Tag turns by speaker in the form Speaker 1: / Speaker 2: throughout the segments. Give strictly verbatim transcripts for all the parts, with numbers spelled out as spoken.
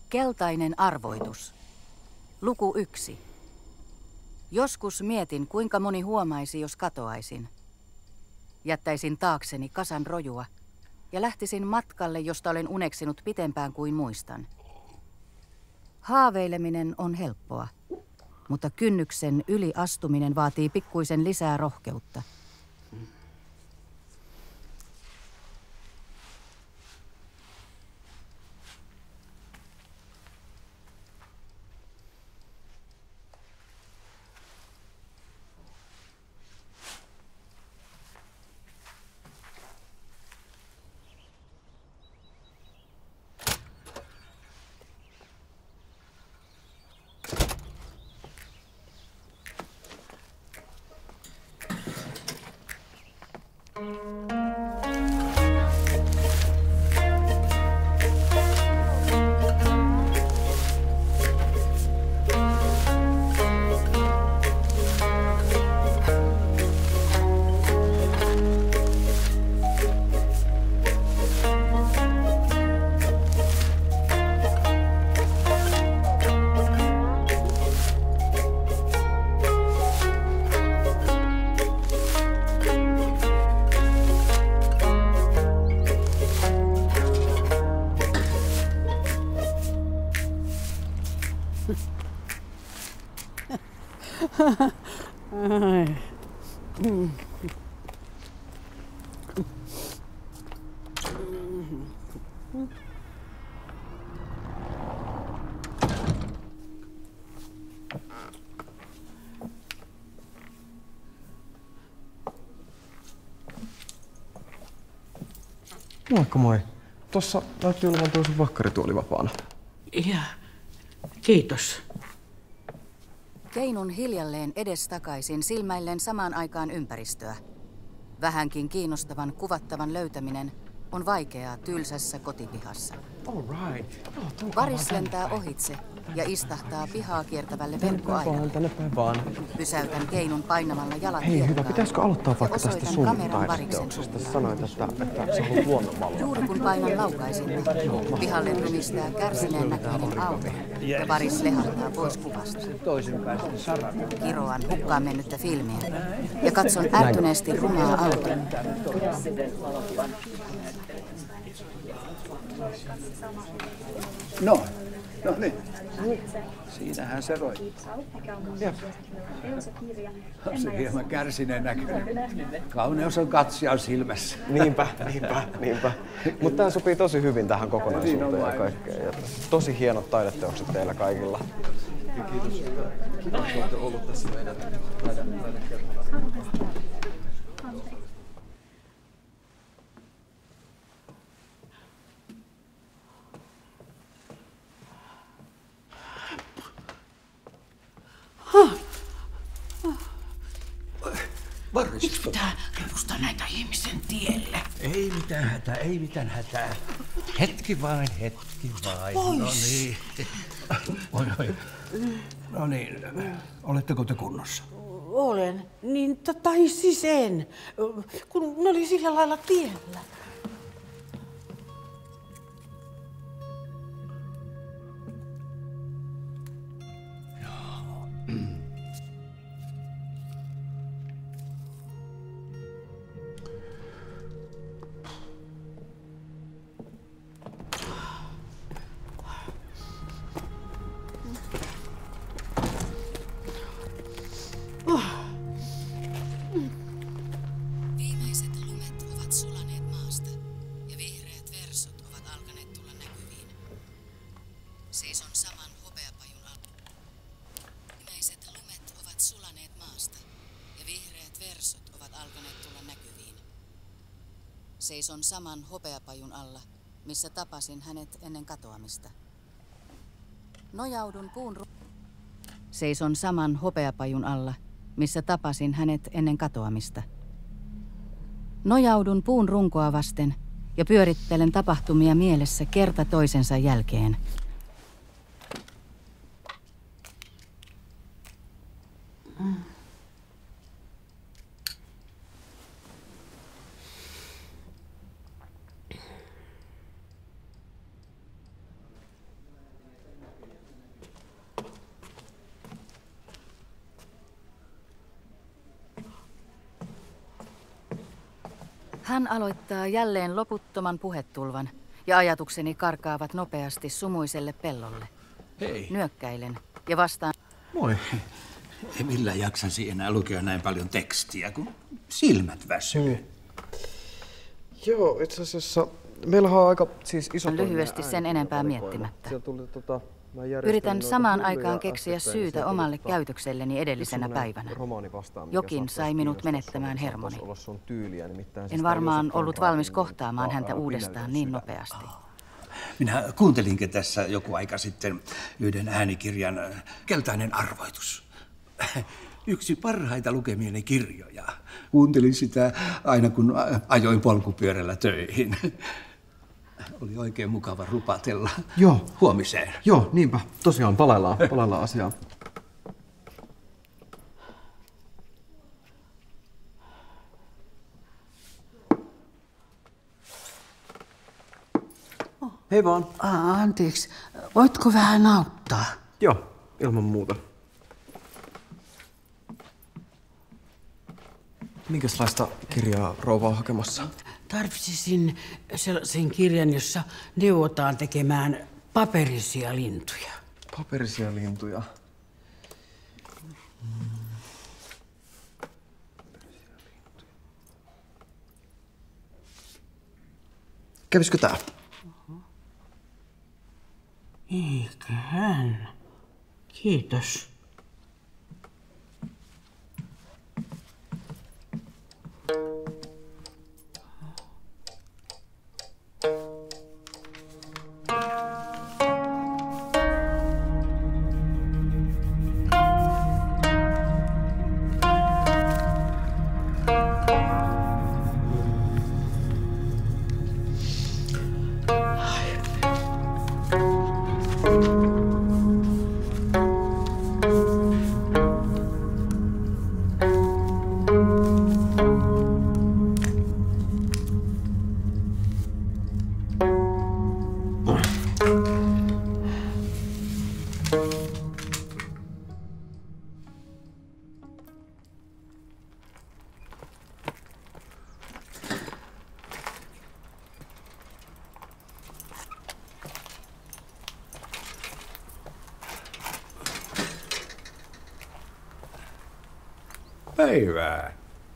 Speaker 1: Keltainen arvoitus. Luku yksi. Joskus mietin, kuinka moni huomaisi, jos katoaisin. Jättäisin taakseni kasan rojua ja lähtisin matkalle, josta olen uneksinut pitempään kuin muistan. Haaveileminen on helppoa, mutta kynnyksen yli astuminen vaatii pikkuisen lisää rohkeutta.
Speaker 2: Ai.
Speaker 3: Moikka moi. Tossa näytti olevan toisen vakkarituoli vapaana.
Speaker 2: Ja, kiitos.
Speaker 1: Keinun hiljalleen edestakaisin silmäillen samaan aikaan ympäristöä. Vähänkin kiinnostavan kuvattavan löytäminen on vaikeaa tylsässä kotipihassa.
Speaker 3: All right. Oh,
Speaker 1: Varis lentää ohitse ja istahtaa pihaa kiertävälle verkkoaidalle.
Speaker 3: Tänne päin vaan.
Speaker 1: Pysäytän Keinun painamalla jalat
Speaker 3: Hei hyvä,
Speaker 1: hiekkaan
Speaker 3: pitäisikö aloittaa vaikka
Speaker 1: ja
Speaker 3: tästä
Speaker 1: osoitan
Speaker 3: sun
Speaker 1: kameran Variksen
Speaker 3: taideteoksesta?
Speaker 1: suuntaan.
Speaker 3: Sanoit, että, että sä haluat luonnonvaloa.
Speaker 1: Juuri kun painan laukaisinta, pihalle rumistää kärsineen näköinen auto ja Varis lehahtaa pois kuvasta. Kiroan hukkaan mennyttä filmiä ja katson ärtyneesti rumaa autoa.
Speaker 4: No, no niin. Siinähän se roi. On se hieman kärsineen näköinen. Kauneus on katsijan silmässä.
Speaker 3: Niinpä, niinpä, niinpä. Mutta tää sopii tosi hyvin tähän kokonaisuuteen ja kaikkeen. Ja tosi hienot taideteokset teillä kaikilla. Ja kiitos, että olette ollut tässä meidän taidekerholla.
Speaker 4: Varis.
Speaker 2: Miksi pitää revustaa näitä ihmisen tielle?
Speaker 4: Ei mitään hätää, ei mitään hätää. Hetki vain, hetki vain.
Speaker 2: Pois.
Speaker 4: No niin. Oi, oi. No niin, oletteko te kunnossa?
Speaker 2: Olen. Niin, tai siis en. Kun ne oli sillä lailla tiellä.
Speaker 1: Viimeiset lumet ovat sulaneet maasta ja vihreät versot ovat alkaneet tulla näkyviin. Seison saman hopeapajun alla. Viimeiset lumet ovat sulaneet maasta ja vihreät versot ovat alkaneet tulla näkyviin. Seison saman hopeapajun alla, missä tapasin hänet ennen katoamista. Nojaudun puun ru- Seison saman hopeapajun alla, missä tapasin hänet ennen katoamista. Nojaudun puun runkoa vasten ja pyörittelen tapahtumia mielessä kerta toisensa jälkeen. Hän aloittaa jälleen loputtoman puhetulvan ja ajatukseni karkaavat nopeasti sumuiselle pellolle.
Speaker 5: Hei.
Speaker 1: Nyökkäilen ja vastaan.
Speaker 5: Moi. Millä jaksasi enää lukea näin paljon tekstiä, kun silmät väsyy?
Speaker 3: Mm. Joo, itse asiassa meillähän on aika siis iso
Speaker 1: lyhyesti sen enempää miettimättä. Tuli, tota, Yritän samaan aikaan keksiä syytä omalle käytökselleni edellisenä päivänä. Jokin sai minut menettämään hermoni. En varmaan ollut valmis kohtaamaan häntä uudestaan niin nopeasti.
Speaker 5: Minä kuuntelinkin tässä joku aika sitten yhden äänikirjan Keltainen arvoitus. Yksi parhaita lukemieni kirjoja. Kuuntelin sitä aina kun ajoin polkupyörällä töihin. Oli oikein mukava rupatella.
Speaker 3: Joo.
Speaker 5: Huomiseen.
Speaker 3: Joo, niinpä. Tosiaan palaillaan, palaillaan asiaan. Hei vaan.
Speaker 2: Ah, anteeksi, voitko vähän auttaa?
Speaker 3: Joo, ilman muuta. Minkälaista kirjaa rouva on hakemassa?
Speaker 2: Tarvitsisin sellaisen kirjan, jossa neuvotaan tekemään paperisia lintuja.
Speaker 3: Paperisia lintuja. Hmm. Kävisikö tää?
Speaker 2: Eiköhän. Kiitos.
Speaker 5: Päivää.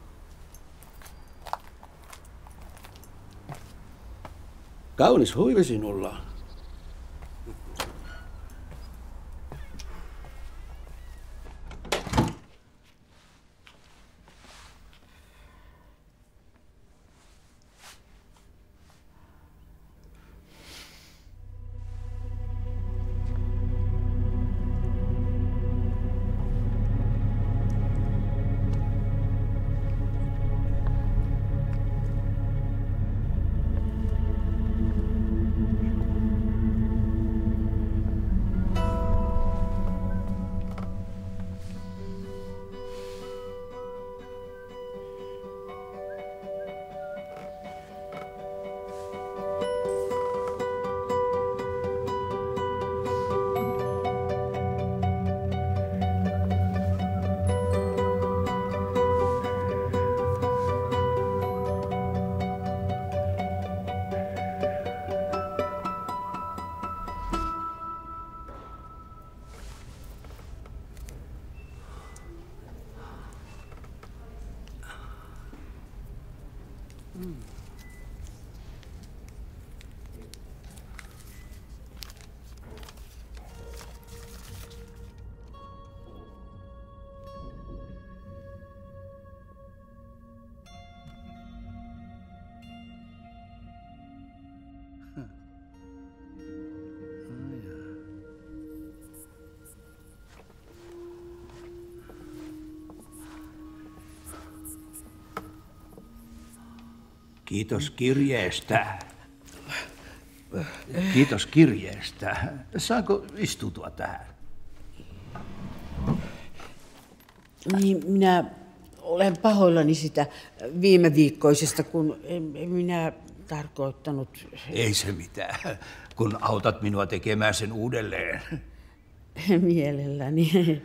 Speaker 5: Kaunis huivi sinulla. Kiitos kirjeestä. Kiitos kirjeestä. Saanko istutua tähän?
Speaker 2: Niin, minä olen pahoillani sitä viime viikkoisesta, kun en, en minä tarkoittanut...
Speaker 5: Ei se mitään, kun autat minua tekemään sen uudelleen.
Speaker 2: Mielelläni.